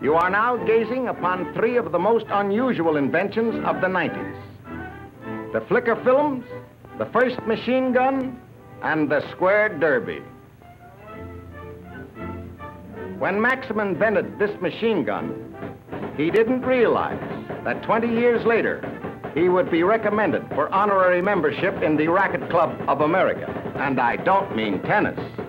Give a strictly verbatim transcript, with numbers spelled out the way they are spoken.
You are now gazing upon three of the most unusual inventions of the nineties. The flicker films, the first machine gun, and the square derby. When Maxim invented this machine gun, he didn't realize that twenty years later, he would be recommended for honorary membership in the Racket Club of America. And I don't mean tennis.